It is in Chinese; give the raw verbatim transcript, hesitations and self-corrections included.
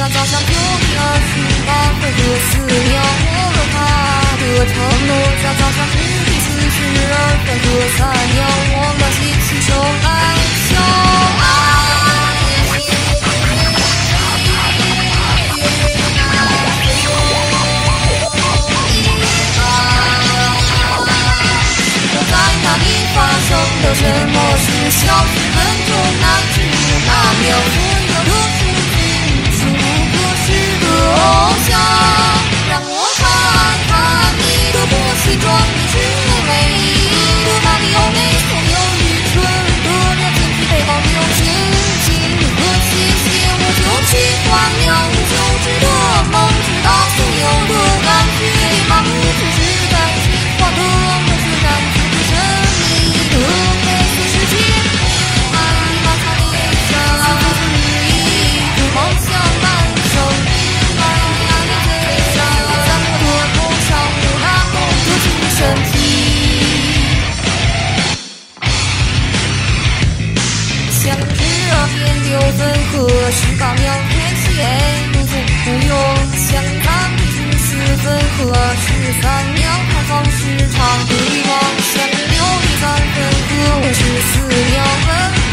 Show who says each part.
Speaker 1: 下早上九点二十八分和四秒，我和他的承诺下早上十点四十二分和三秒，我们牵起手来相爱。在那里发生了什么事？小十分钟乃至那秒，所有的事情是不可视的偶像。让我看看你的破西装，你是我唯一的马里奥内，所有愚蠢的了解疲惫荒谬心情和谢谢，我就喜欢了无休止的梦，直到所有的感觉麻木，只是在计划的梦是感觉的神秘的黑色世界。爱马塔列下似乎是一个梦想半生，爱那里最下在我的头上有那梦的精神体。像十二点六分和十八秒天气如此不用，像三点十四分和十三秒开放市场对望，像六点三分和五十四秒分